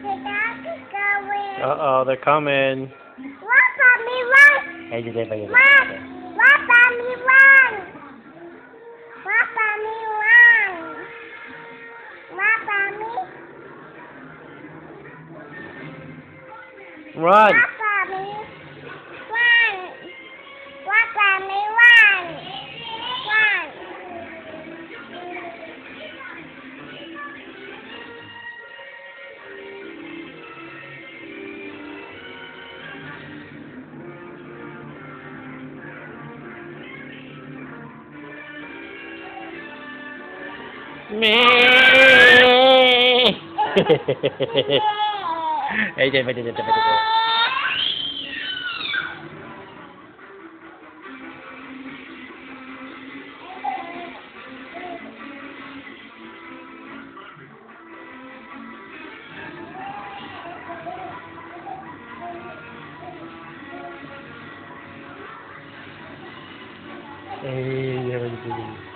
Uh-oh, they're coming. What, Bambi, run? Hey, did they Run! What, Bambi, run? What, Bambi, run? What, Bambi? Run! What, Bambi? Run! What, Bambi, run? Run! Me. Hey, did they? Hey,